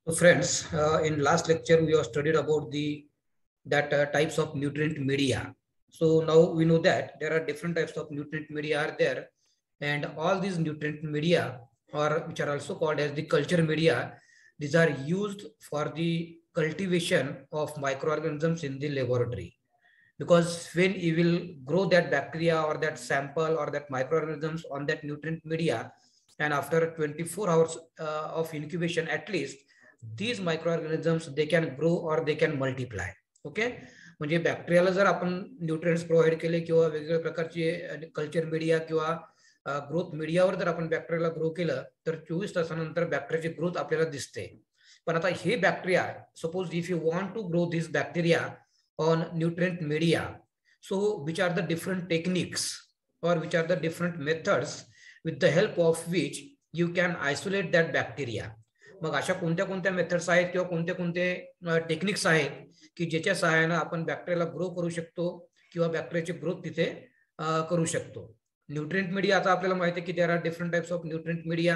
So friends, in last lecture we have studied about the types of nutrient media. So now we know that there are different types of nutrient media are there, and all these nutrient media, or which are also called as the culture media, these are used for the cultivation of microorganisms in the laboratory. Because when you will grow that bacteria or that sample or that microorganisms on that nutrient media, and after 24 hours of incubation at least, these microorganisms they can grow or they can multiply. Okay, म्हणजे बॅक्टेरियाला जर आपण nutrients provide केले किंवा वेगवेगळ्या प्रकारचे culture media किंवा growth मीडियावर जर आपण बॅक्टेरियाला ग्रो केलं तर 24 तासानंतर बॅक्टेरियाची ग्रोथ आपल्याला दिसते. पण आता हे bacteria, suppose if you want to grow this bacteria on nutrient media, so which are the different techniques or which are the different methods with the help of which you can isolate that bacteria. मग अशा कोणत्या कोणत्या methods आहेत किंवा कोणते कोणते techniques आहेत की ज्याच्या सहाय्याने आपण बॅक्टेरियाला ग्रो करू शकतो किंवा बॅक्टेरियाची ग्रोथ तिथे करू शकतो. न्यूट्रिएंट मीडिया, आता आपल्याला माहिती आहे की there are different types of nutrient media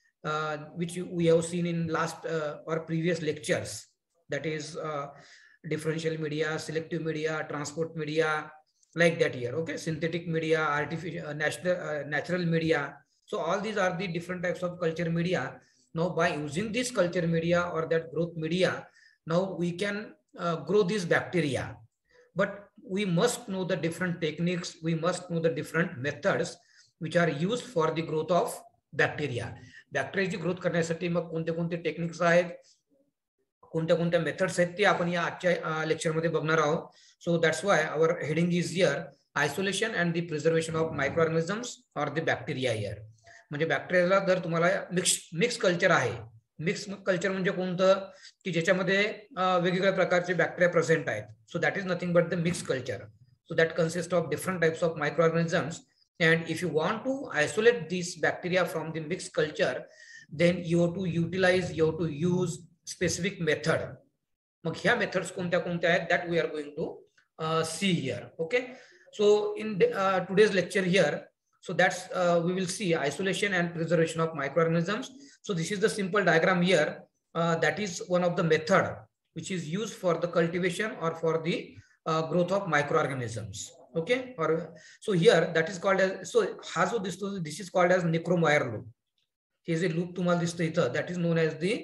which we have seen in last or previous lectures, that is differential media, selective media, transport media, like that here. Okay, synthetic media, artificial, natural media. So all these are the different types of culture media. Now by using this culture media or that growth media, now we can grow this bacteria. But we must know the different techniques, we must know the different methods which are used for the growth of bacteria. बॅक्टेरियाची growth करण्यासाठी मग कोणते कोणते techniques आहेत, कोणत्या कोणत्या methods आहेत ते आपण या आजच्या लेक्चरमध्ये बघणार आहोत. So that's why our heading is here isolation and the preservation of microorganisms or the bacteria here. म्हणजे बॅक्टेरियाला जर तुम्हाला मिक्स कल्चर आहे, मिक्स कल्चर म्हणजे कोणतं की ज्याच्यामध्ये वेगवेगळ्या प्रकारचे बॅक्टेरिया प्रेझेंट आहेत. So that is nothing but the mix culture. So that consist of different types of microorganisms. And if you want to isolate these bacteria from the mixed culture, then you have to utilize, you have to use specific method. मग ह्या methods कोणत्या कोणत्या आहेत that we are going to see here. Okay, so in today's lecture here, so that's we will see isolation and preservation of microorganisms. So this is the simple diagram here. That is one of the method which is used for the cultivation or for the growth of microorganisms. Okay, or so here that is called as, so हा जो दिसतो this is called as nichrome wire loop. हे जे loop तुम्हाला दिसतं इथं that is known as the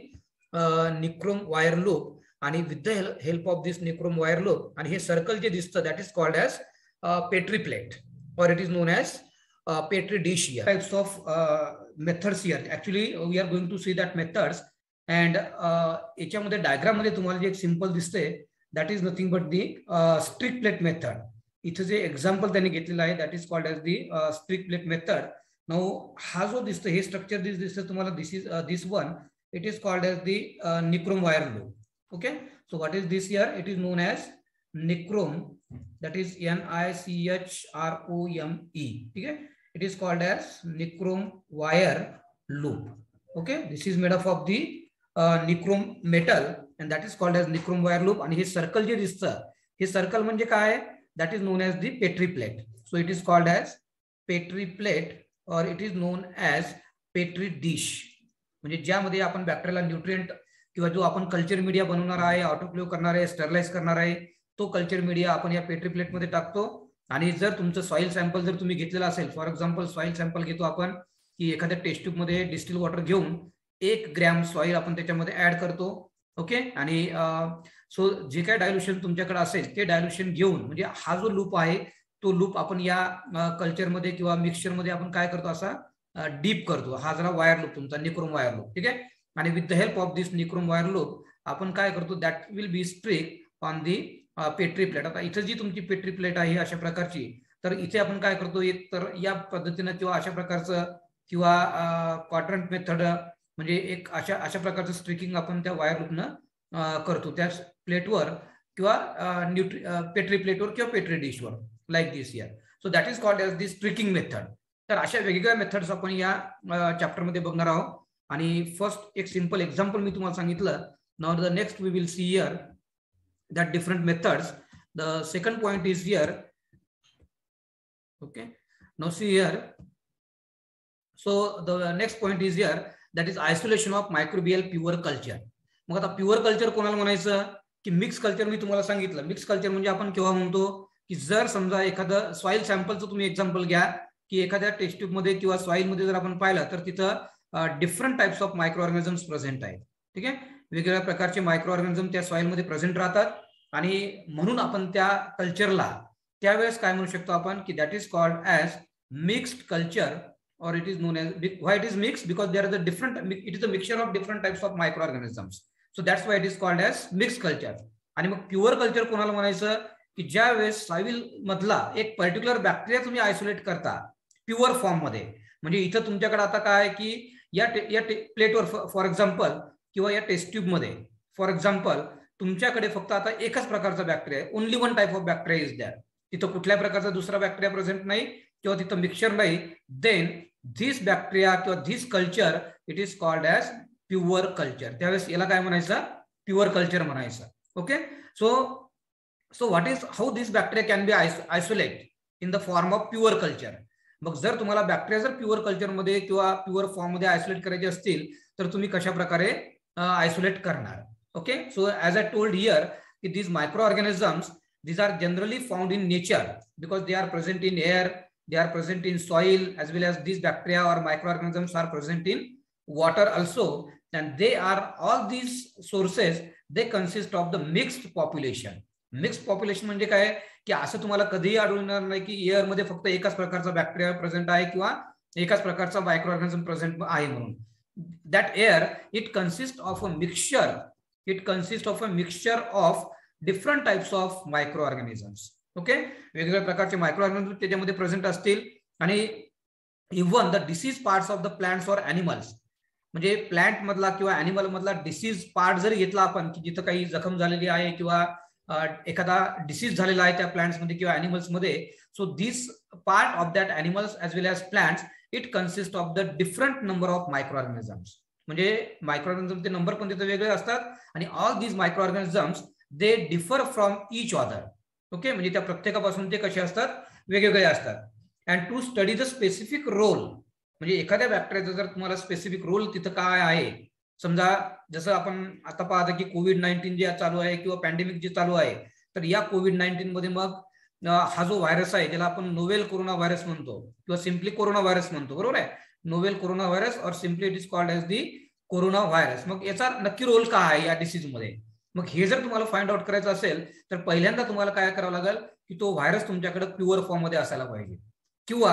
nichrome wire loop. आणि with the help of this nichrome wire loop आणि हे सर्कल जे दिसतं that is called as petri plate or it is known as petri dish here. Types of methods here. Actually we are going to see that methods and याच्यामध्ये diagram मध्ये तुम्हाला जे एक simple दिसतंय that is nothing but the strict plate method. इथे जे example त्यांनी घेतलेलं आहे that is called as the strict plate method. Now हा जो दिसतो हे स्ट्रक्चर दिसतं तुम्हाला this one it is called as the nichrome wire loop. Okay, so what is this here, it is known as nichrome, that is NICHROME. ठीक आहे, it is called as nichrome wire loop. Okay, this is made up of the nichrome metal and that is called as nichrome wire loop. आणि हे circle जे दिसतं हे circle म्हणजे काय, that is known as the petri plate. So it is called as petri plate or it is known as petri dish. म्हणजे ज्यामध्ये आपण बॅक्टेरियाला न्यूट्रिएंट किंवा जो आपण कल्चर मीडिया बनवणार आहे, ऑटोक्लेव करणार आहे, स्टरलाइज करणार आहे, तो कल्चर मीडिया आपण या पेट्री प्लेट मध्ये टाकतो. आणि जर तुमचं सॉइल सॅम्पल जर तुम्ही घेतलेला असेल, फॉर एक्झाम्पल सॉइल सॅम्पल घेतो आपण की एखाद्या टेस्ट ट्यूब मध्ये डिस्टिल वॉटर घेऊन 1 ग्रॅम सॉइल आपण त्याच्यामध्ये ऍड करतो. ओके, आणि सो जे काही डायल्युशन तुमच्याकडे असेल ते डायल्युशन घेऊन, म्हणजे हा जो लूप आहे तो लूप आपण या कल्चरमध्ये किंवा मिक्सचरमध्ये आपण काय करतो, असा डीप करतो. हा जरा वायर लूप तुमचा निक्रोम वायर लूप. ठीक आहे, आणि with the help of this nichrome wire loop आपण काय करतो, that will be streak on the petri plate. आता इथं जी तुमची पेट्री प्लेट आहे अशा प्रकारची, तर इथे आपण काय करतो, एक तर या पद्धतीनं किंवा अशा प्रकारचं किंवा क्वाड्रंट मेथड म्हणजे एक अशा प्रकारचं स्ट्रिकिंग आपण त्या वायर लूपनं करतो त्या प्लेटवर किंवा पेट्री प्लेटवर किंवा पेट्री डिशवर, like this here. So that is called as the streaking method. तर अशा वेगवेगळ्या मेथड्स आपण या चॅप्टरमध्ये बघणार आहोत. आणि फर्स्ट एक सिंपल एक्झाम्पल मी तुम्हाला सांगितलं. Now the next we will see here that different methods. The second point is here. Okay, now see here. So the next point is here, that is isolation of microbial pure culture. मग आता pure culture कोणाला म्हणायचं की mix culture मी तुम्हाला सांगितलं. Mix culture म्हणजे आपण केव्हा म्हणतो की जर समजा एखादं सॉइल सॅम्पलचं तुम्ही एक्झाम्पल घ्या की एखाद्या टेस्ट ट्यूब मध्ये किंवा सॉइल मध्ये जर आपण पाहिलं तर तिथं different types of micro organisms present आहेत. ठीक आहे, वेगवेगळ्या प्रकारचे मायक्रो ऑर्गॅनिझम त्या सॉइल मध्ये प्रेझेंट राहतात आणि म्हणून आपण त्या कल्चरला त्यावेळेस काय म्हणू शकतो आपण की that is called as mixed culture or it is known as, why it is mixed, because there are the different, it is a mixture of different types of microorganisms, so that's why it is called as mixed culture. आणि मग pure culture कोणाला म्हणायचं की ज्या वेळेस soil मधला एक particular bacteria तुम्ही आयसोलेट करता प्युअर फॉर्म मध्ये. म्हणजे इथं तुमच्याकडे आता काय की या प्लेटवर फॉर एक्झाम्पल किंवा या टेस्ट ट्यूब मध्ये फॉर एक्झाम्पल तुमच्याकडे फक्त आता एकच प्रकारचा बॅक्टेरिया आहे, only one type of bacteria is that. तिथं कुठल्या प्रकारचा दुसरा बॅक्टेरिया प्रेझेंट नाही किंवा तिथं मिक्सचर नाही. देन this bacteria किंवा this culture it is called as pure culture. त्यावेळेस याला काय म्हणायचं, प्युअर कल्चर म्हणायचं. Okay, so what is how this bacteria can be isolate in the form of pure culture. मग जर तुम्हाला बॅक्टेरिया जर प्युअर कल्चर मध्ये किंवा प्युअर फॉर्म मध्ये आयसोलेट करायचे असतील तर तुम्ही कशा प्रकारे आयसोलेट करणार. Okay, so as I told here की these microorganisms these are generally found in nature because they are present in air, they are present in soil, as well as these bacteria or microorganisms are present in water also, and they are all these sources they consist of the mixed population. Mixed population म्हणजे काय की असं तुम्हाला कधीही आढळणार नाही की air मध्ये फक्त एकाच प्रकारचा बॅक्टेरिया प्रेझेंट आहे किंवा एकाच प्रकारचा मायक्रोऑर्गॅनिझम प्रेझेंट आहे म्हणून. That air it consist of a mixture, it consist of a mixture of different types of microorganisms. Okay, वेगवेगळ्या प्रकारचे मायक्रोऑर्गॅनिझम त्याच्यामध्ये प्रेझेंट असतील आणि even the disease parts of the plants or animals. म्हणजे प्लांट मधला किंवा ॲनिमल मधला disease part जर घेतला आपण की जिथं काही जखम झालेली आहे किंवा एखादा डिसीज झालेला आहे त्या प्लांट्स मध्ये किंवा ॲनिमल्स मध्ये, so this part of that animals as well as plants it consist of the different number of microorganisms. म्हणजे मायक्रोऑर्गॅनिझमचे नंबर पण तिथे वेगळे असतात आणि all these microorganisms they differ from each other. Okay, म्हणजे त्या प्रत्येकापासून ते कसे असतात, वेगवेगळे असतात. And to study the specific role, म्हणजे एखाद्या बॅक्टेरियाचा जर तुम्हाला स्पेसिफिक रोल तिथं काय आहे, समजा जसं आपण आता पाहता की कोविड-19 जे चालू आहे किंवा पॅन्डेमिक जे चालू आहे, तर या कोविड-19 मध्ये मग हा जो व्हायरस आहे ज्याला आपण नोवेल कोरोना व्हायरस म्हणतो किंवा सिम्पली कोरोना व्हायरस म्हणतो, बरोबर आहे, novel corona virus or simply it is called as the corona virus. मग याचा नक्की रोल काय आहे या डिसीज मध्ये. मग हे जर तुम्हाला फाइंड आउट करायचं असेल तर पहिल्यांदा तुम्हाला काय करावं लागेल की तो व्हायरस तुमच्याकडे प्युअर फॉर्म मध्ये असायला पाहिजे. किंवा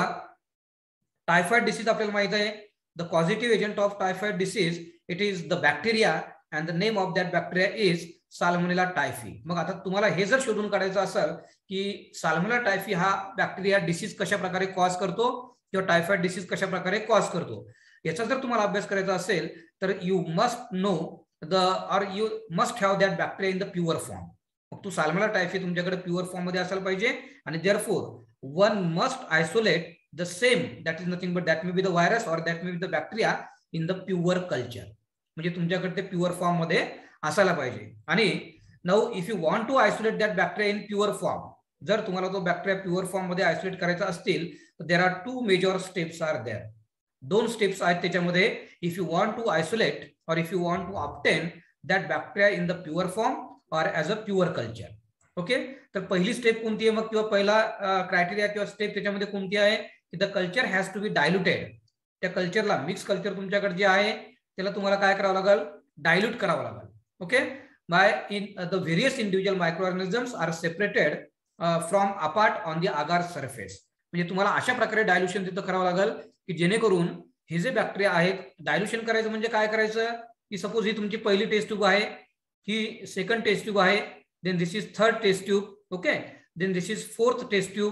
टायफॉइड डिसीज आपल्याला माहित आहे, the positive agent of typhoid disease it is the bacteria and the name of that bacteria is Salmonella typhi. मग आता तुम्हाला हे जर शोधून काढायचं असेल की साल्मोनेला टायफी हा बॅक्टेरिया डिसीज कशा प्रकारे कॉज करतो किंवा टायफॉइड डिसीज कशा प्रकारे कॉज करतो, याचा जर तुम्हाला अभ्यास करायचा असेल तर you must know or you must have that bacteria in the pure form. मग तो साल्मोनेला टायफी तुमच्याकडे प्युअर फॉर्म मध्ये असायला पाहिजे आणि therefore one must isolate the same, that is nothing but that may be the virus or that may be the bacteria in the pure culture. म्हणजे तुमच्याकडे ते प्युअर फॉर्म मध्ये असायला पाहिजे. आणि now if you want to isolate that bacteria in pure form, जर तुम्हाला तो बॅक्टेरिया प्युअर फॉर्म मध्ये आयसोलेट करायचा असतील तर there are two major steps are there. दोन स्टेप्स आहेत त्याच्यामध्ये. If you want to isolate or if you want to obtain that bacteria in the pure form or as a pure culture. Okay, तर पहिली step कोणती आहे मग किंवा पहिला क्रायटेरिया किंवा स्टेप त्याच्यामध्ये कोणती आहे की the culture has to be diluted. त्या कल्चरला, मिक्स कल्चर तुमच्याकडे जे आहे त्याला तुम्हाला काय करावं लागेल, डायल्यूट करावं लागेल. Okay, by in the various individual microorganisms are separated from apart on the agar surface. म्हणजे तुम्हाला अशा प्रकारे डायल्युशन तिथं करावं लागेल की जेणेकरून हे जे बॅक्टेरिया आहेत, डायल्युशन करायचं म्हणजे काय करायचं की सपोज ही तुमची पहिली टेस्ट ट्यूब आहे, ही सेकंड टेस्ट ट्यूब आहे, then this is third test tube. Okay, then this is fourth test tube,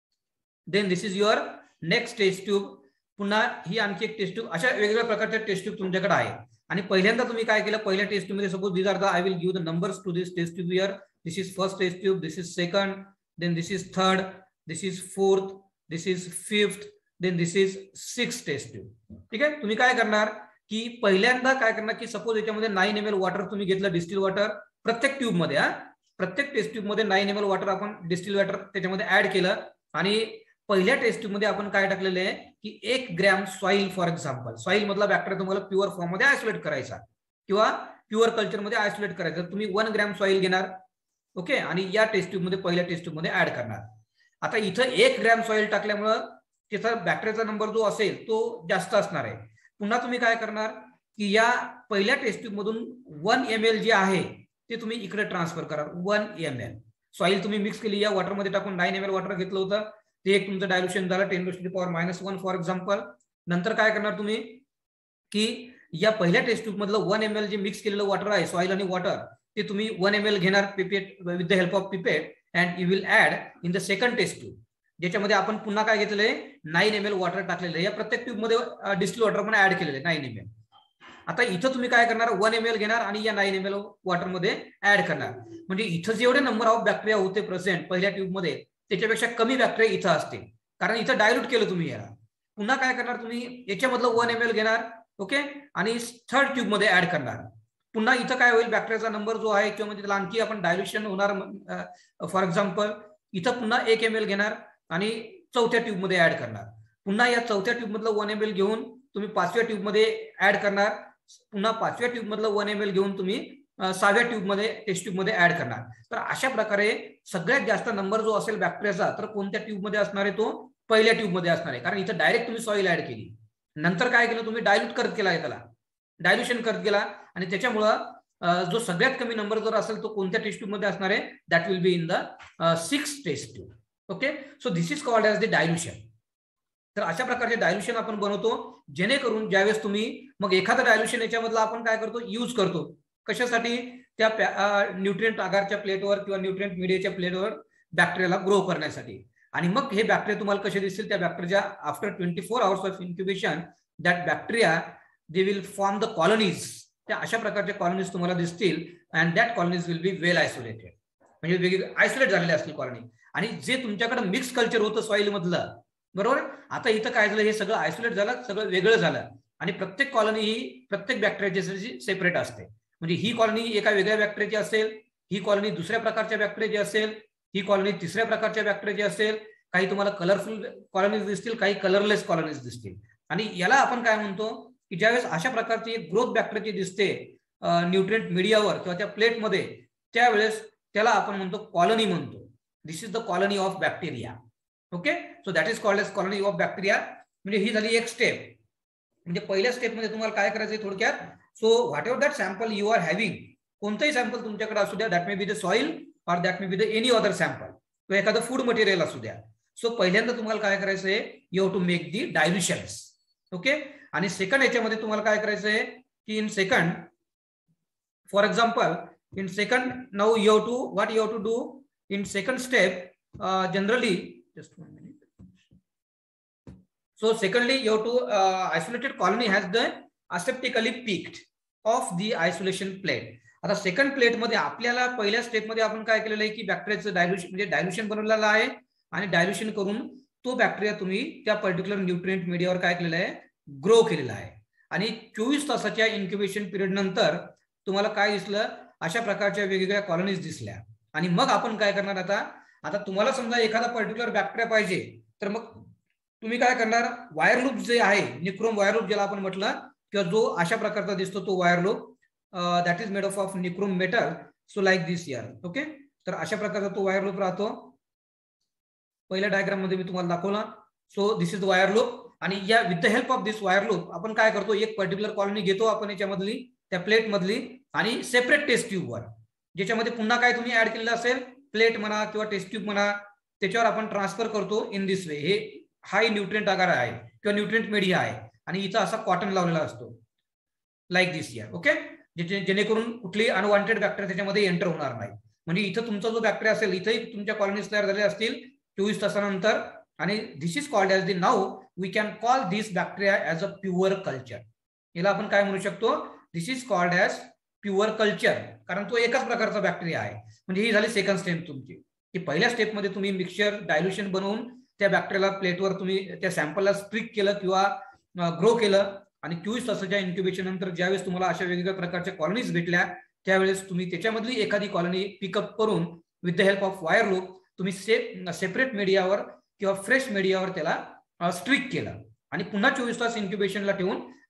then this is your next test tube, पुन्हा ही आणखी एक टेस्ट ट्यूब. अशा वेगवेगळ्या प्रकारच्या टेस्ट ट्यूब तुमच्याकडे आहे. आणि पहिल्यांदा तुम्ही काय केलं, पहिल्या टेस्ट ट्यूब मध्ये suppose these are the, I will give the numbers to this test tube here. This is first test tube, this is second, then this is third, this is fourth, this is fifth, then this is sixth test tube. ठीक आहे, तुम्ही काय करणार की पहिल्यांदा काय करणार की सपोज याच्यामध्ये 9 ml वॉटर तुम्ही घेतलं, डिस्टिल वॉटर प्रत्येक ट्यूब मध्ये, प्रत्येक टेस्ट ट्यूब मध्ये 9 ml वॉटर आपण डिस्टिल वॉटर त्याच्यामध्ये ऍड केलं आणि पहिल्या टेस्ट ट्यूब मध्ये आपण काय टाकलेलं आहे की 1 gram soil, for example soil मधला बॅक्टेरिया तुम्हाला प्युअर फॉर्म मध्ये आयसोलेट करायचा किंवा प्युअर कल्चरमध्ये आयसोलेट करायचं. तुम्ही 1 ग्रॅम सॉइल घेणार, ओके, आणि या टेस्ट ट्यूबमध्ये पहिल्या टेस्ट ट्यूबमध्ये ऍड करणार. आता इथं 1 ग्रॅम सॉइल टाकल्यामुळं तिचा बॅक्टेरियाचा नंबर जो असेल तो जास्त असणार आहे. पुन्हा तुम्ही काय करणार की या पहिल्या टेस्ट ट्यूब मधून 1 ml जे आहे ते तुम्ही इकडे ट्रान्सफर करा. 1 ml सॉइल तुम्ही मिक्स केली, या वॉटरमध्ये टाकून 9 ml वॉटर घेतलं होतं, ते एक तुमचं डायल्युशन झालं 10⁻⁻1 फॉर एक्झाम्पल. नंतर काय करणार तुम्ही की या पहिल्या टेस्ट ट्यूब मधलं 1 ml जे मिक्स केलेलं वॉटर आहे, सॉइल आणि वॉटर, ते तुम्ही 1 ml घेणार pipette with the help of pipette and you will add in the second test tube, ज्याच्यामध्ये आपण पुन्हा काय घेतलेलं आहे 9 ml वॉटर टाकलेलं आहे. या प्रत्येक ट्यूब मध्ये डिस्टिल वॉटर पण ऍड केलेलं आहे 9 ml. आता इथं तुम्ही काय करणार 1 ml घेणार आणि या 9 ml वॉटर मध्ये ऍड करणार. म्हणजे इथं जेवढे नंबर ऑफ बॅक्टेरिया होते प्रेझेंट पहिल्या ट्यूब मध्ये त्याच्यापेक्षा कमी बॅक्टेरिया इथं असते, कारण इथं डायल्यूट केलं तुम्ही याला. पुन्हा काय करणार तुम्ही याच्यामधलं 1 ml घेणार, ओके, आणि थर्ड ट्यूब मध्ये ऍड करणार. पुन्हा इथं काय होईल बॅक्टेरियाचा नंबर जो आहे किंवा म्हणजे त्याला आणखी आपण डायल्युशन होणार. फॉर एक्झाम्पल इथं पुन्हा 1 ml घेणार आणि चौथ्या ट्यूब मध्ये ऍड करणार. पुन्हा या चौथ्या ट्यूब मधलं 1 ml घेऊन तुम्ही 5व्या ट्यूब मध्ये ऍड करणार. पुन्हा 5व्या ट्यूब मधलं 1 ml घेऊन तुम्ही 6व्या ट्यूब मध्ये टेस्ट ट्यूब मध्ये ऍड करणार. तर अशा प्रकारे सगळ्यात जास्त नंबर जो असेल बॅक्टेरियाचा तर कोणत्या ट्यूब मध्ये असणार आहे, तो पहिल्या ट्यूब मध्ये असणार आहे, कारण इथं डायरेक्ट तुम्ही सॉइल ऍड केली. नंतर काय केलं तुम्ही डायल्यूट करत केला आहे, त्याला डायल्युशन करत गेला, आणि त्याच्यामुळं जो सगळ्यात कमी नंबर जर असेल तो कोणत्या टेस्ट ट्यूब मध्ये असणार आहे, that will be in the 6th test tube. Okay, so this is called as the dilution. तर अशा प्रकारचे डायल्युशन आपण बनवतो, जेणेकरून ज्यावेळेस तुम्ही मग एखादं डायल्युशन याच्यामधलं आपण काय करतो यूज करतो कशासाठी, त्या न्यूट्रिएंट आगारच्या प्लेटवर किंवा न्यूट्रिएंट मीडियाच्या प्लेटवर बॅक्टेरियाला ग्रो करण्यासाठी. आणि मग हे बॅक्टेरिया तुम्हाला कसे दिसतील, त्या bacteria after 24 hours of incubation that bacteria they will form the colonies. त्या अशा प्रकारच्या कॉलनीज तुम्हाला दिसतील and that colonies will be well isolated, म्हणजे वेगवेगळे आयसोलेट झालेले असतील कॉलनी. आणि जे तुमच्याकडे मिक्स कल्चर होतं सॉइल मधलं, बरोबर, आता इथं काय झालं, हे सगळं आयसोलेट झालं, सगळं वेगळं झालं. आणि प्रत्येक कॉलनी ही प्रत्येक बॅक्टेरियाची सेपरेट असते. म्हणजे ही कॉलनी एका वेगळ्या बॅक्टेरियाची असेल, ही कॉलनी दुसऱ्या प्रकारच्या बॅक्टेरियाची असेल, ही कॉलनी तिसऱ्या प्रकारच्या बॅक्टेरियाची असेल. काही तुम्हाला कलरफुल कॉलनीज दिसतील, काही कलरलेस कॉलनीज दिसतील. आणि याला आपण काय म्हणतो की ज्यावेळेस अशा प्रकारची एक ग्रोथ बॅक्टेरियाची दिसते न्यूट्रिएंट मीडियावर किंवा त्या प्लेटमध्ये, त्यावेळेस त्याला आपण म्हणतो कॉलनी म्हणतो. This is the colony of bacteria. Okay, so that is called as colony of bacteria. म्हणजे ही झाली एक स्टेप. म्हणजे पहिल्या स्टेपमध्ये तुम्हाला काय करायचं थोडक्यात, so whatever that sample you are having, कोणतंही सॅम्पल तुमच्याकडे असू द्या, that may be the soil or that may be the any other sample किंवा एखादं फूड मटेरियल असू द्या. सो पहिल्यांदा तुम्हाला काय करायचं आहे, you have to make the dilutions. Okay, आणि सेकंड याच्यामध्ये तुम्हाला काय करायचं आहे की in second, for example in second now you have to what you have to do in second step generally, just 1 minute. So secondly you have to isolated colony has the aseptically peaked of the isolation plate. आता second plate मध्ये आपल्याला पहिल्या step मध्ये आपण काय केलेलं आहे की बॅक्टेरियाचं डायल्युशन म्हणजे डायल्युशन बनवलेलं आहे, आणि डायल्युशन करून तो बॅक्टेरिया तुम्ही त्या पर्टिक्युलर न्यूट्रिएंट मीडियावर काय केलेलं आहे, ग्रो केलेला आहे. आणि 24 तासाच्या इन्क्युबेशन पिरियड नंतर तुम्हाला काय दिसलं, अशा प्रकारच्या वेगवेगळ्या कॉलनीज दिसल्या. आणि मग आपण काय करणार, आता तुम्हाला समजा एखादा पर्टिक्युलर बॅक्टेरिया पाहिजे, तर मग तुम्ही काय करणार, वायर लूप जे आहे, निक्रोम वायर लूप ज्याला आपण म्हटलं, किंवा जो अशा प्रकारचा दिसतो तो wire loop, that is made of nichrome metal, so like this here. Okay, तर अशा प्रकारचा तो वायर लूप राहतो. पहिल्या डायग्राम मध्ये मी तुम्हाला दाखवला. So this is the wire loop. आणि या with the help of this wire loop आपण काय करतो, एक पर्टिक्युलर कॉलनी घेतो आपण याच्यामधली, त्या प्लेट मधली, आणि सेपरेट टेस्ट ट्यूबवर, ज्याच्यामध्ये पुन्हा काय तुम्ही ऍड केलेलं असेल, प्लेट म्हणा किंवा टेस्ट ट्यूब म्हणा, त्याच्यावर आपण ट्रान्सफर करतो इन दिस वे. हे हाय न्यूट्रिएंट आगार आहे किंवा न्यूट्रिएंट मीडिया आहे, आणि इथं असा कॉटन लावलेला असतो लाईक दिस हियर. ओके, जेणेकरून कुठली अनवॉन्टेड बॅक्टेरिया त्याच्यामध्ये एंटर होणार नाही. म्हणजे इथं तुमचा जो बॅक्टेरिया असेल, इथंही तुमच्या कॉलनीज तयार झालेल्या असतील 24 तासानंतर. आणि this is called as the, now we can call this bacteria as a pure culture. याला आपण काय म्हणू शकतो, this is called as pure culture, कारण तो एकाच प्रकारचा बॅक्टेरिया आहे. म्हणजे ही झाली सेकंड स्टेप तुमची, की पहिल्या स्टेपमध्ये तुम्ही मिक्सचर डायल्युशन बनवून त्या बॅक्टेरियाला प्लेटवर तुम्ही त्या सॅम्पलला स्ट्रिक केलं किंवा ग्रो केलं. आणि 24 तासाच्या इन्क्युबेशन नंतर ज्यावेळेस तुम्हाला अशा वेगवेगळ्या प्रकारच्या कॉलनीज भेटल्या, त्यावेळेस तुम्ही त्याच्यामधली एखादी कॉलनी पिकअप करून with the help of wire loop तुम्ही सेपरेट मीडियावर किंवा फ्रेश मीडियावर त्याला स्ट्रिक केलं, आणि पुन्हा 24 तास इन्क्युबेशनला ठेवून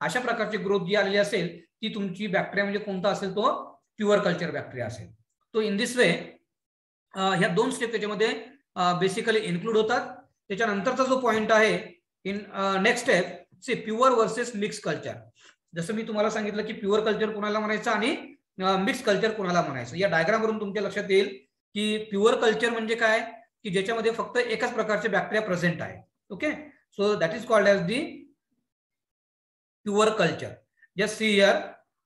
अशा प्रकारची ग्रोथ जी आलेली असेल ती तुमची बॅक्टेरिया म्हणजे कोणता असेल तो प्युअर कल्चर बॅक्टेरिया असेल. तो इन दिस वे ह्या 2 स्टेप त्याच्यामध्ये बेसिकली इन्क्लूड होतात. त्याच्यानंतरचा जो पॉइंट आहे in next step see pure versus mix culture. जसं मी तुम्हाला सांगितलं की प्युअर कल्चर कोणाला म्हणायचं आणि मिक्स कल्चर कोणाला म्हणायचं. या डायग्राम वरून तुमच्या लक्षात येईल की प्युअर कल्चर म्हणजे काय की ज्याच्यामध्ये फक्त एकाच प्रकारचे बॅक्टेरिया प्रेझेंट आहे. Okay, so that is called as the pure culture. Just see here,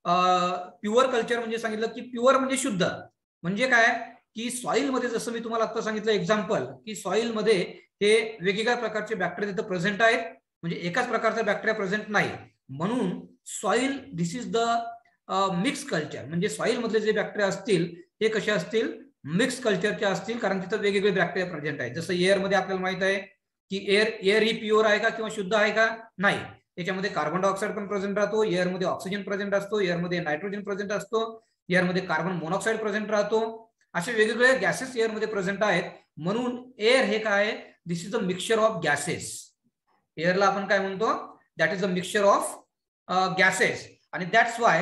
pure culture म्हणजे सांगितलं की प्युअर म्हणजे शुद्ध. म्हणजे काय की सॉइल मध्ये जसं मी तुम्हाला आता सांगितलं एक्झाम्पल की सॉइल मध्ये हे वेगवेगळ्या प्रकारचे बॅक्टेरिया तिथे प्रेझेंट आहेत, म्हणजे एकाच प्रकारचा बॅक्टेरिया प्रेझेंट नाही. म्हणून soil this is the mix culture. म्हणजे सॉइल मधले जे बॅक्टेरिया असतील हे कसे असतील, मिक्स कल्चरचे असतील, कारण तिथे वेगवेगळे बॅक्टेरिया प्रेझेंट आहेत. जसं एअर मध्ये आपल्याला माहित आहे की एअर ही प्युअर आहे का किंवा शुद्ध आहे का, नाही. त्याच्यामध्ये कार्बन डायऑक्साईड पण प्रेझेंट राहतो, एअरमध्ये ऑक्सिजन प्रेझेंट असतो, एअरमध्ये नायट्रोजन प्रेझेंट असतो, एअरमध्ये कार्बन मोनॉक्साईड प्रेझेंट राहतो. असे वेगवेगळे गॅसेस एअरमध्ये प्रेझेंट आहेत. म्हणून एअर हे काय, this is a mixture of gases. एअरला आपण काय म्हणतो, that is a mixture of gases. आणि that's why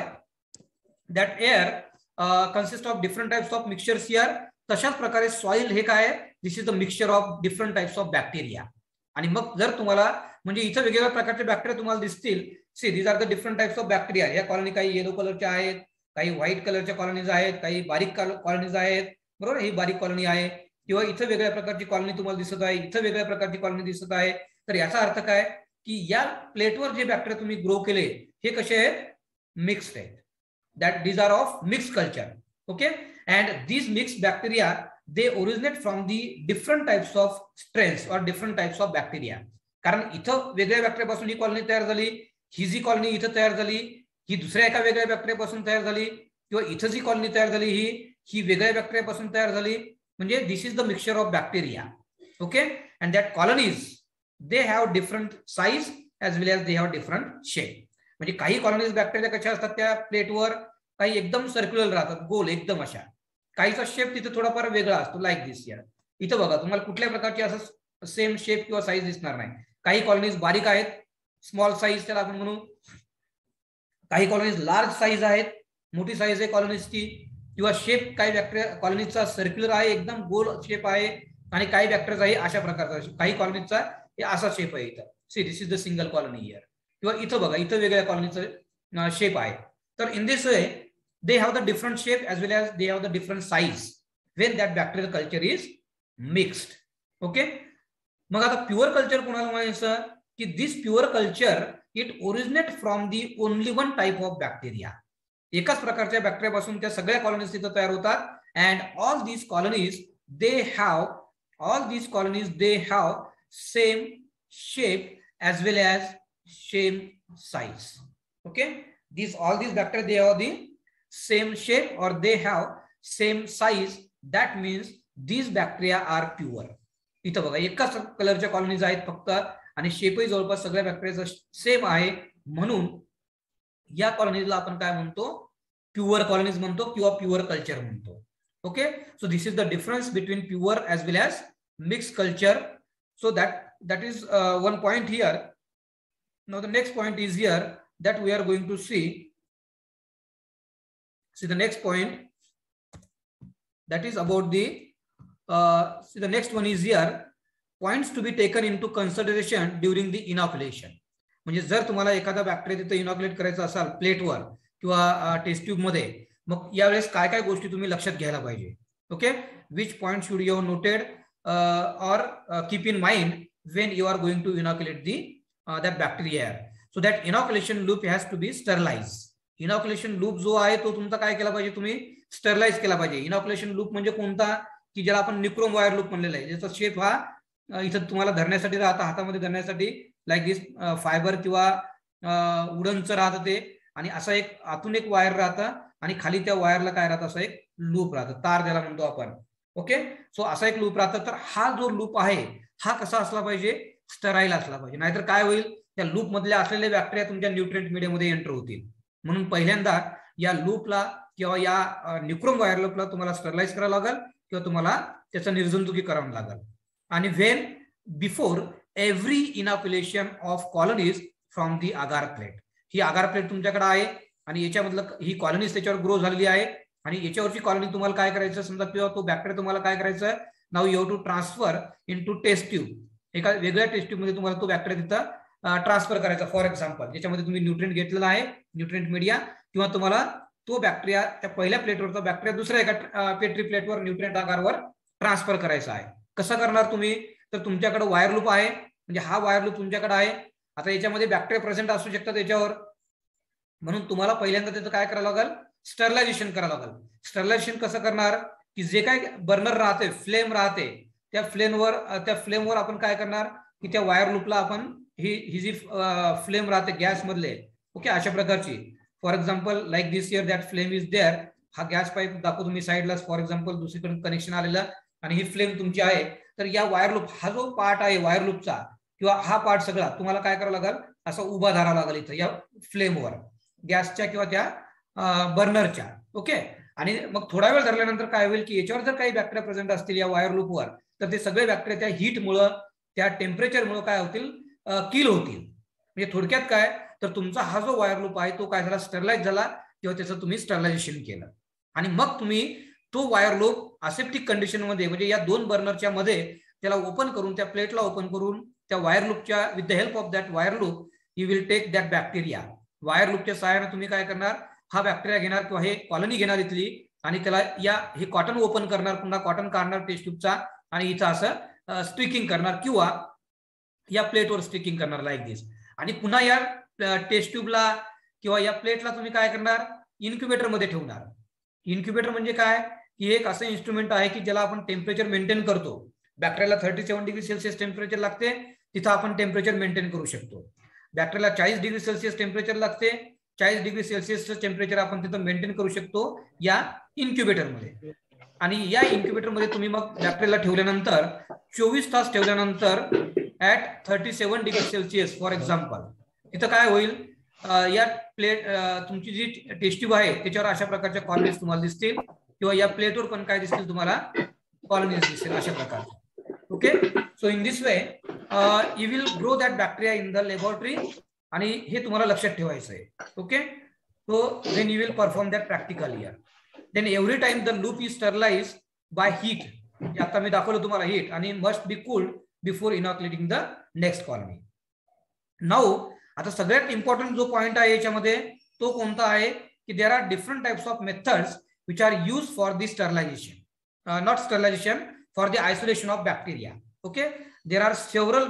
that air consist of different types of mixtures here. तशाच प्रकारे सॉइल हे काय, this is the mixture of different types of bacteria. आणि मग जर तुम्हाला म्हणजे इथं वेगवेगळ्या प्रकारचे बॅक्टेरिया तुम्हाला दिसतील. See these are the different types of bacteria. या कॉलनी काही येलो कलरच्या आहेत, काही व्हाईट कलरच्या कॉलनीज आहेत, काही बारीक कॉलनीज आहेत, बरोबर. ही बारीक कॉलनी आहे. किंवा इथं वेगळ्या प्रकारची कॉलनी तुम्हाला दिसत आहे, इथं वेगळ्या प्रकारची कॉलनी दिसत आहे. तर याचा अर्थ काय की या प्लेटवर जे बॅक्टेरिया तुम्ही ग्रो केले हे कसे आहेत, मिक्स्ड आहेत. That these are of mix culture. Okay, and these mix bacteria they originate from the different types of strains or different types of bacteria. कारण इथं वेगळ्या बॅक्टेरियापासून ही कॉलनी तयार झाली, ही जी कॉलनी इथं तयार झाली ही दुसऱ्या एका वेगळ्या बॅक्टेरियापासून तयार झाली, किंवा इथं जी कॉलनी तयार झाली ही वेगळ्या बॅक्टेरियापासून तयार झाली. म्हणजे this is the mixture of bacteria. Okay, and that colonies they have different size as well as they have different shape. म्हणजे काही कॉलनीज बॅक्टेरिया कशा असतात त्या प्लेटवर, काही एकदम सर्क्युलर राहतात, गोल एकदम अशा. काहीचा शेप तिथे थोडाफार वेगळा असतो, लाईक दिस हिअर. इथं बघा तुम्हाला कुठल्या प्रकारची असं सेम शेप किंवा साईज दिसणार नाही. काही कॉलनीज बारीक आहेत, स्मॉल साईज त्याला आपण म्हणू. काही कॉलनीज लार्ज साईज आहेत, मोठी साईज आहे कॉलनीजची. किंवा शेप काही बॅक्टेरिया कॉलनीजचा सर्क्युलर आहे, एकदम गोल शेप आहे. आणि काही बॅक्टेरिया आहे अशा प्रकारचा, काही कॉलनीजचा हे असा शेप आहे. इथं see this is the single colony here. किंवा इथं बघा इथं वेगळ्या कॉलनीचा शेप आहे. तर in this way they have the different shape as well as they have the different size when that bacterial culture is mixed. Okay, मग आता प्युअर कल्चर कोणाला म्हणायचं की this pure culture it originate from the only one type of bacteria. एकाच प्रकारच्या bacteria पासून त्या सगळ्या कॉलनीज तिथे तयार होतात. And all these colonies they have same shape as well as same size. Okay, all these bacteria they have the same shape or they have same size. That means these bacteria are pure. इथं बघा एकाच कलरच्या colonies आहेत फक्त, आणि शेपही जवळपास सगळ्या बॅक्टेरियाचा same आहे. म्हणून या कॉलनीजला आपण काय म्हणतो, प्युअर कॉलनीज म्हणतो किंवा प्युअर कल्चर म्हणतो. Okay, so this is the difference between pure as well as mix culture. So that is one point here. Now the next point is here that we are going to see. See the next point, that is about the see the next one is here, points to be taken into consideration during the inoculation. म्हणजे जर तुम्हाला एखादा bacteria तिथे inoculate करायचा असाल प्लेटवर किंवा taste tube मध्ये, मग यावेळेस काय काय गोष्टी तुम्ही लक्षात घ्यायला पाहिजे. Okay, which point should you have noted or keep in mind when you are going to inoculate the that bacteria. So that inoculation loop has to be sterilized. Inoculation loop जो आहे तो तुमचा काय केला पाहिजे, तुम्ही स्टरलाइज केला पाहिजे. इनॉक्युलेशन लूप म्हणजे कोणता की ज्याला आपण निक्रोम वायर लूप म्हणलेला आहे, ज्याचा शेप हा इथं तुम्हाला धरण्यासाठी राहता, हातामध्ये धरण्यासाठी लाईक दिस फायबर किंवा वुडनचं राहतं ते, आणि असा एक आतून एक वायर राहतं आणि खाली त्या वायरला काय राहतं, असं एक लूप राहतं, तार ज्याला म्हणतो आपण. ओके, सो असा एक लूप राहतं. तर हा जो लूप आहे हा कसा असला पाहिजे, स्टराईल असला पाहिजे. नाहीतर काय होईल, त्या लूप मधल्या असलेले बॅक्टेरिया तुमच्या न्यूट्रिएंट मीडियामध्ये एंटर होतील. म्हणून पहिल्यांदा या लूपला किंवा या निक्रोम वायर लूपला तुम्हाला स्टरलाइज करावं लागेल किंवा तुम्हाला त्याचं निर्जंतुकी करावं लागेल. आणि when before every inoculation of colonies from the agar plate, ही आगार प्लेट तुमच्याकडे आहे आणि याच्यामधलं ही कॉलनीज त्याच्यावर ग्रो झालेली आहे आणि याच्यावरची कॉलनी तुम्हाला काय करायचं समजा किंवा तो बॅक्टेरिया तुम्हाला काय करायचं now you have to transfer into test tube. एका वेगळ्या टेस्ट ट्यूब मध्ये तुम्हाला तो बॅक्टेरिया तिथं ट्रान्सफर करायचा. फॉर एक्झाम्पल ज्याच्यामध्ये तुम्ही न्यूट्रिएंट घेतलेला आहे न्यूट्रिएंट मीडिया किंवा तुम्हाला तो बॅक्टेरिया त्या पहिल्या प्लेटवरचा बॅक्टेरिया दुसऱ्या एका पेट्री प्लेटवर न्यूट्रिएंट आगारवर ट्रान्सफर करायचा आहे. कसं करणार तुम्ही तर तुमच्याकडे वायर लूप आहे म्हणजे हा वायर लूप तुमच्याकडे आहे. आता याच्यामध्ये बॅक्टेरिया प्रेझेंट असू शकतात याच्यावर म्हणून तुम्हाला पहिल्यांदा त्याचं काय करावं लागेल स्टरलायझेशन करावं लागेल. स्टरलायझेशन कसं करणार की जे काय बर्नर राहते फ्लेम राहते त्या फ्लेमवर आपण काय करणार की त्या वायर लूपला आपण ही जी फ्लेम राहते गॅस मधले ओके अशा प्रकारची for example like this here that flame is there. हा गॅस पाईप दाखवतो तुम्ही साईडला फॉर एक्झाम्पल दुसरीकडे कनेक्शन आलेलं आणि ही फ्लेम तुमची आहे. तर या वायर लूप हा जो पार्ट आहे वायर लूपचा किंवा हा पार्ट सगळा तुम्हाला काय करावं लागेल असा उभा धरावा लागेल इथं या फ्लेमवर गॅसच्या किंवा त्या बर्नरच्या ओके. आणि मग थोडा वेळ धरल्यानंतर काय होईल की याच्यावर जर काही बॅक्टेरिया प्रेझेंट असतील या वायर लूपवर तर ते सगळे बॅक्टेरिया त्या हीटमुळं त्या टेम्परेचरमुळे काय होतील किल होतील. म्हणजे थोडक्यात काय तर तुमचा हा जो वायर लूप आहे तो काय झाला स्टरलाइज झाला किंवा त्याचं तुम्ही स्टरलायझेशन केलं आणि मग तुम्ही तो वायर लूप असेप्टिक कंडिशन मध्ये म्हणजे या दोन बर्नरच्या मध्ये त्याला ओपन करून त्या प्लेटला ओपन करून त्या वायर लूपच्या with the help of that wire loop you will take that bacteria. Wire लूपच्या सहाय्याने तुम्ही काय करणार हा बॅक्टेरिया घेणार किंवा हे कॉलनी घेणार इथली आणि त्याला हे कॉटन ओपन करणार पुन्हा कॉटन काढणार टेस्ट ट्यूबचा आणि इथं असं स्टिकिंग करणार किंवा या प्लेटवर स्टिकिंग करणार लाईक दिस आणि पुन्हा या टेस्ट ट्यूबला किंवा या प्लेटला तुम्ही काय करणार इन्क्युबेटर मध्ये ठेवणार. इन्क्युबेटर म्हणजे काय की एक असं इन्स्ट्रुमेंट आहे की ज्याला आपण टेम्परेचर मेंटेन करतो. बॅक्टेरियाला 37 डिग्री सेल्सिअस टेम्परेचर लागते तिथं आपण टेम्परेचर मेंटेन करू शकतो. बॅक्टेरियाला 40 डिग्री सेल्सिअस टेम्परेचर लागते 40 डिग्री सेल्सिअसचं टेम्परेचर आपण तिथं मेंटेन करू शकतो या इन्क्युबेटरमध्ये. आणि या इन्क्युबेटरमध्ये तुम्ही मग बॅक्टेरियाला ठेवल्यानंतर 24 तास ठेवल्यानंतर at 37 degree Celsius for example तिथं काय होईल या प्लेट तुमची जी टेस्ट ट्यूब आहे त्याच्यावर अशा प्रकारच्या कॉलनीज तुम्हाला दिसतील किंवा या प्लेटवर पण काय दिसतील तुम्हाला कॉलनीज दिसतील अशा प्रकारचे. Okay so in this way you will grow that bacteria in the laboratory आणि हे तुम्हाला लक्षात ठेवायचं आहे. Okay so then you will perform that practical here. Then every time the loop is sterilize by heat. आता मी दाखवलं तुम्हाला हीट आणि must be cooled before inoculating the next colony. Now आता सगळ्यात इम्पॉर्टंट जो पॉइंट आहे याच्यामध्ये तो कोणता आहे की there are different types of methods which are use for the sterilization not sterilization for the isolation of bacteria. Okay there are several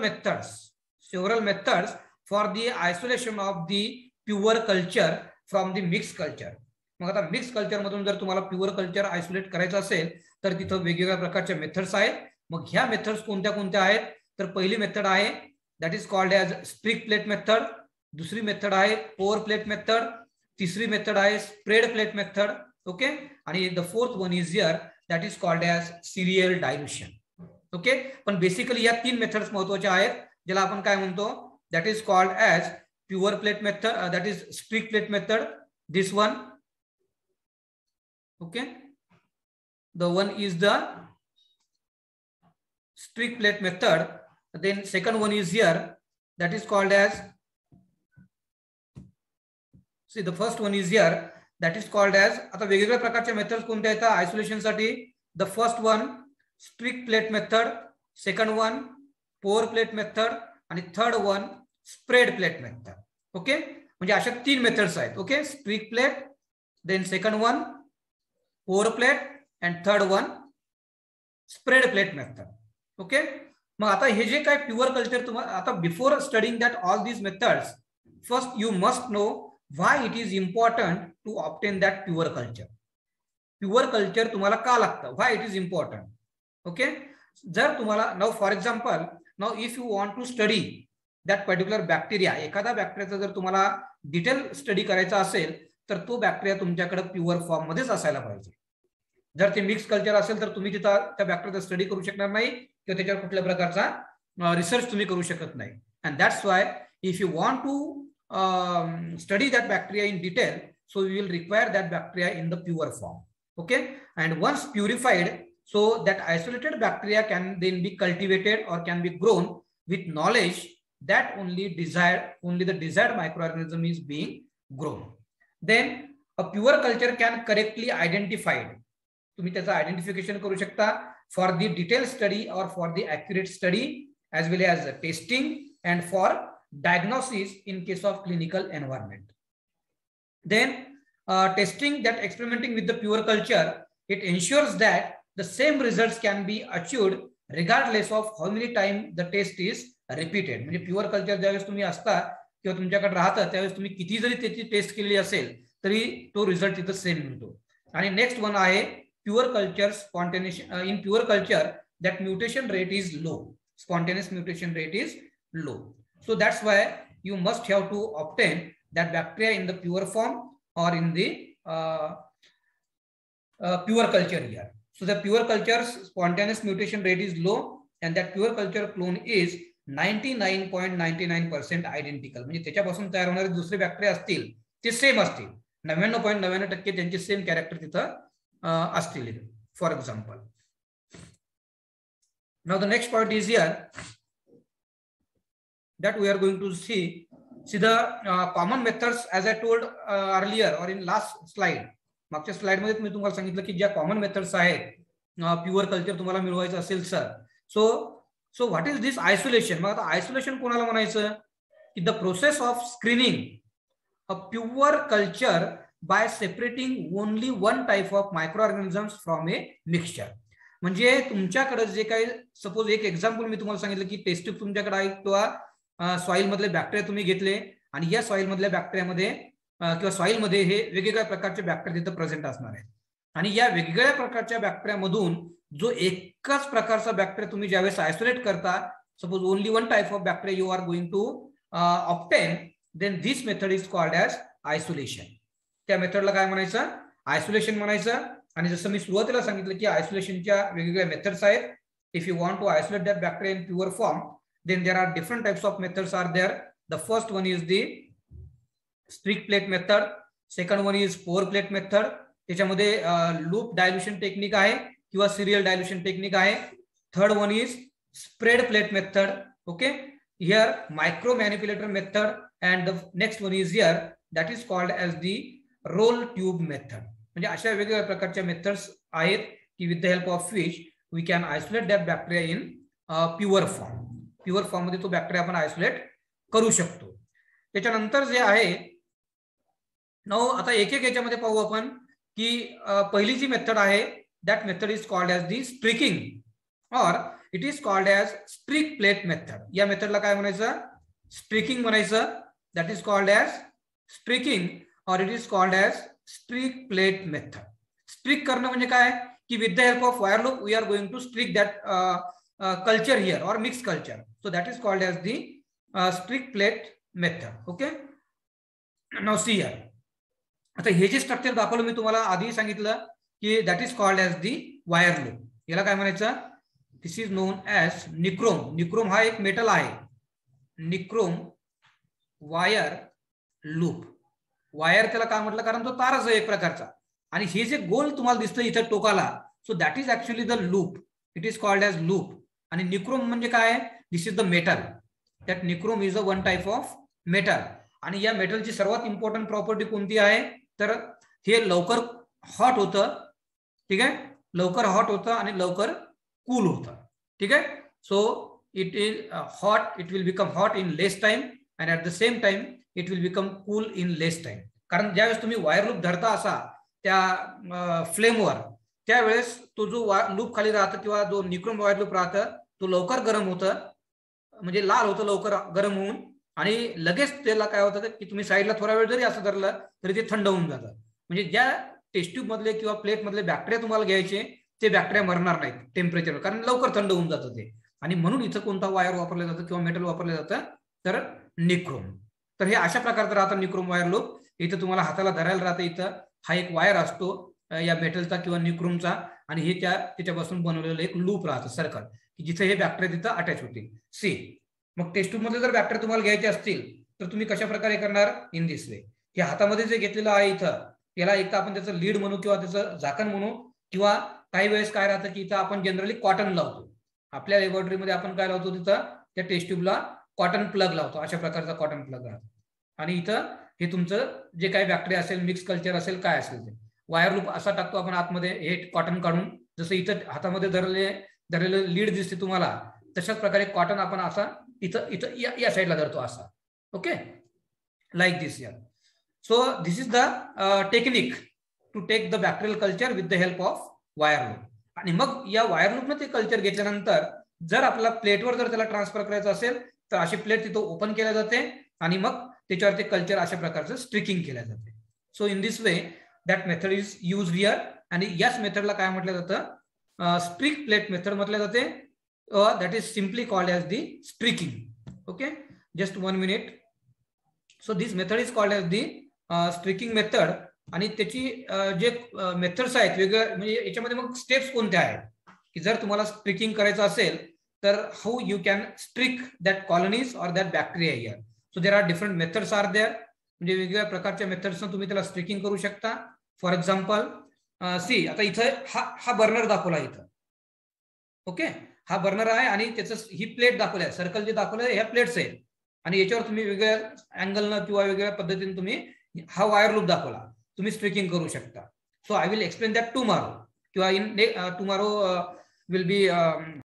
methods for the isolation of the pure culture from the mix culture. मग आता mix culture मधून जर तुम्हाला pure culture isolate करायचं असेल तर तिथं वेगवेगळ्या प्रकारच्या मेथड्स आहेत. मग ह्या मेथड्स कोणत्या कोणत्या आहेत तर पहिली मेथड आहे that is called as streak plate method. दुसरी मेथड आहे पोअर प्लेट मेथड. तिसरी मेथड आहे स्प्रेड प्लेट मेथड. ओके आणि the fourth one is here that is called as serial dilution. Okay पण बेसिकली या तीन मेथड्स महत्वाच्या आहेत ज्याला आपण काय म्हणतो that is called as pure plate method that is streak plate method this one. Okay the one is the strict plate method. Then second one is here that is called as see the first one is here that is called as आता वेगवेगळ्या प्रकारच्या methods कोणत्या आहेत isolation साठी. The first one strict plate method, second one pour plate method आणि third one spread plate method. Okay म्हणजे अशा तीन मेथड्स आहेत. Okay strict plate then second one pour plate and third one spread plate method. Okay मग आता हे जे काय प्युअर कल्चर तुम्हाला आता before studying that all these methods first you must know why it is important to obtain that pure culture. Pure culture तुम्हाला का लागतं why it is important. Okay जर तुम्हाला now for example now if you want to study that particular bacteria एखादा बॅक्टेरियाचा जर तुम्हाला detail study करायचा असेल तर तो बॅक्टेरिया तुमच्याकडे प्युअर फॉर्म मध्येच असायला पाहिजे. जर ते मिक्स कल्चर असेल तर तुम्ही तिथं त्या बॅक्टेरियाचा स्टडी करू शकणार नाही किंवा त्याच्यावर कुठल्या प्रकारचा रिसर्च तुम्ही करू शकत नाही. And that's why if you want to study that bacteria in detail so you will require that bacteria in the pure form. Okay and once purified so that isolated bacteria can then be cultivated or can be grown with knowledge that only the desired microorganism is being grown. Then a pure culture can correctly identified. तुम्ही त्याचं identification करू शकता for the detailed study or for the accurate study as well as testing and for diagnosis in case of clinical environment. Then testing, that experimenting with the pure culture, it ensures that the same results can be achieved regardless of how many times the test is repeated. म्हणजे pure culture ज्यावेळेस तुम्ही असता किंवा तुमच्याकडे राहता त्यावेळेस तुम्ही किती जरी त्याची टेस्ट केलेली असेल तरी तो रिझल्ट तिथं सेम मिळतो. आणि नेक्स्ट वन आहे pure culture spontaneous. In pure culture that mutation rate is low, spontaneous mutation rate is low. So that's why you must have to obtain that bacteria in the pure form or in the pure culture here. So the pure culture's spontaneous mutation rate is low and that pure culture clone is 99.99% identical. म्हणजे त्याच्यापासून तयार होणारे दुसरे bacteria असतील ते same असतील, 99.99% त्यांचे same character तिथं असतील. For example, now the next point is here that we are going to see the common methods as I told earlier or in last slide. मागच्या स्लाइड मध्ये मी तुम्हाला सांगितलं की ज्या कॉमन मेथड्स आहेत प्युअर कल्चर तुम्हाला मिळवायचं असेल sir. So what is this isolation. मग आता आयसोलेशन कोणाला म्हणायचं की the process of screening a pure culture by separating only one type of micro organisms from a mixture. म्हणजे तुमच्याकडे जे काही सपोज एक एक्झाम्पल मी तुम्हाला सांगितलं की टेस्ट ट्यूब तुमच्याकडे आहे किंवा सॉइल मधले बॅक्टेरिया तुम्ही घेतले आणि या सॉइल मधल्या बॅक्टेरियामध्ये किंवा सॉइल मध्ये हे वेगवेगळ्या प्रकारचे बॅक्टेरिया तिथं प्रेझेंट असणार आहेत. आणि या वेगवेगळ्या प्रकारच्या बॅक्टेरियामधून जो एकच प्रकारचा बॅक्टेरिया तुम्ही ज्यावेळेस आयसोलेट करता, suppose only one type of bacteria you are going to obtain, then this method is called as isolation. त्या मेथडला काय म्हणायचं, आयसोलेशन म्हणायचं. आणि जसं मी सुरुवातीला सांगितलं की आयसोलेशनच्या वेगवेगळ्या मेथड्स आहेत. If you want to isolate that bacteria in pure form, then there are different types of methods are there. The first one is the streak plate method, second one is pour plate method. त्याच्यामध्ये loop dilution technique आहे किंवा serial dilution technique आहे. Third one is spread plate method. Okay, here micro manipulator method and the next one is here that is called as the roll tube method. म्हणजे अशा वेगवेगळ्या प्रकारच्या methods आहेत की with the help of which we can isolate that bacteria in pure form. Pure form मध्ये तो bacteria आपण isolate करू शकतो. त्याच्यानंतर जे आहे आता एक एक याच्यामध्ये पाहू आपण की पहिली जी मेथड आहे that method is called as the streaking or it is called as streak plate method. या मेथडला काय म्हणायचं, स्ट्रिकिंग म्हणायचं. That is called as streaking or it is called as streak plate method. Streak करणं म्हणजे काय की with the help of wire loop we are going to streak that culture here or mixed culture. So that is called as the strict plate method. Okay, now see here. आता हे जे structure दाखवलं मी तुम्हाला आधी सांगितलं की that is called as the wire loop. याला काय म्हणायचं, this is known as nichrome. Nichrome हा एक मेटल आहे. Nichrome wire loop. वायर त्याला काय म्हटलं कारण तो तारच आहे एक प्रकारचा. आणि हे जे गोल तुम्हाला दिसतं इथं टोकाला, so that is actually the loop. It is called as loop. आणि निक्रोम म्हणजे काय, this is the metal. That nichrome is a one type of metal. आणि या मेटलची सर्वात इम्पॉर्टंट प्रॉपर्टी कोणती आहे तर हे लवकर हॉट होतं. ठीक आहे, लवकर हॉट होतं आणि लवकर कूल होतं. ठीक आहे, so it is hot, it will become hot in less time and at the same time it will become cool in less time. कारण ज्यावेळेस तुम्ही वायर लूप धरता असा त्या फ्लेमवर, त्यावेळेस तो जो लूप खाली राहतं किंवा जो निक्रोम वायर लूप राहतं तो लवकर गरम होतं, म्हणजे लाल होतं लवकर गरम होऊन. आणि लगेच त्याला काय होतं की तुम्ही साईडला थोडा वेळ जरी असं धरलं तरी ते थंड होऊन जातं. म्हणजे ज्या टेस्ट ट्यूब मधले किंवा प्लेट मधले बॅक्टेरिया तुम्हाला घ्यायचे ते बॅक्टेरिया मरणार नाहीत टेम्परेचरवर, कारण लवकर थंड होऊन जातं ते. आणि म्हणून इथं कोणता वायर वापरलं जातं किंवा मेटल वापरलं जातं तर निक्रोम. तर हे अशा प्रकारचं राहतं निक्रोम वायर लूप. इथं तुम्हाला हाताला धरायला राहतं. इथं हा एक वायर असतो या मेटलचा किंवा निक्रोमचा आणि हे त्याच्यापासून बनवलेलं एक लूप राहतं सर्कल की जिथे हे बॅक्टेरिया तिथं अटॅच होतील. सी, मग टेस्ट ट्यूब मध्ये जर बॅक्टेरिया तुम्हाला घ्यायचे असतील तर तुम्ही कशा प्रकारे करणार, इन दिस वे. हे हातामध्ये जे घेतलेलं आहे इथं याला एक तर आपण त्याचं लीड म्हणू किंवा त्याचं झाकण म्हणू, किंवा काही वेळेस काय राहतं की इथं आपण जनरली कॉटन लावतो. आपल्या लॅबोरेटरीमध्ये आपण काय लावतो तिथं त्या टेस्ट ट्यूबला कॉटन प्लग लावतो, अशा प्रकारचा कॉटन प्लग राहतो. आणि इथं हे तुमचं जे काही बॅक्टेरिया असेल, मिक्स कल्चर असेल, काय असेल ते वायर लूप असा टाकतो आपण आतमध्ये, हे कॉटन काढून. जसं इथं हातामध्ये धरलेलं लीड दिसते तुम्हाला, तशाच प्रकारे कॉटन आपण असा इथं इथं या साईडला धरतो असा. ओके, लाईक दिस या. So this is the technique to take the bacterial culture with the help of wire loop. आणि मग या वायर लूपनं ते कल्चर घेतल्यानंतर जर आपला प्लेटवर जर त्याला ट्रान्सफर करायचं असेल तर अशी प्लेट तिथं ओपन केल्या जाते आणि मग त्याच्यावर ते कल्चर अशा प्रकारचं स्ट्रिकिंग केल्या जाते. So in this way that method is use here. आणि याच मेथडला काय म्हटलं जातं, स्ट्रिक प्लेट मेथड म्हटलं जाते. That is simply called as the streaking. Okay, just 1 minute. So this method is called as the streaking method. आणि त्याची जे मेथड्स आहेत वेगळ्या, म्हणजे याच्यामध्ये मग स्टेप्स कोणत्या आहेत की जर तुम्हाला स्ट्रिकिंग करायचं असेल तर how you can streak that colonies or that bacteria here. So there are different methods are there. म्हणजे वेगवेगळ्या प्रकारच्या मेथड्सनं तुम्ही त्याला स्ट्रिकिंग करू शकता. फॉर एक्झाम्पल सी, आता इथं हा बर्नर दाखवला इथं. ओके, हा बर्नर आहे आणि त्याचं ही प्लेट दाखवली आहे, सर्कल जे दाखवलं आहे ह्या प्लेट्स आहेत. आणि याच्यावर तुम्ही वेगळ्या अँगलनं किंवा वेगळ्या पद्धतीने तुम्ही हा वायर लूप दाखवला, तुम्ही स्ट्रिकिंग करू शकता. So I will explain that tomorrow किंवा इन टुमॉरो विल बी